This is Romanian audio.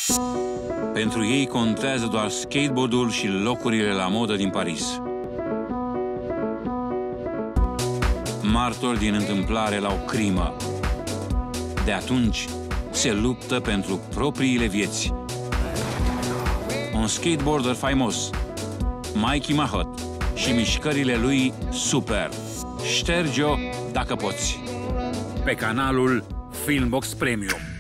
Pentru ei contează doar skateboardul și locurile la modă din Paris. Martori din întâmplare la o crimă. De atunci se luptă pentru propriile vieți. Un skateboarder faimos, Mikey Mahot, și mișcările lui super. Șterge-o dacă poți. Pe canalul Filmbox Premium.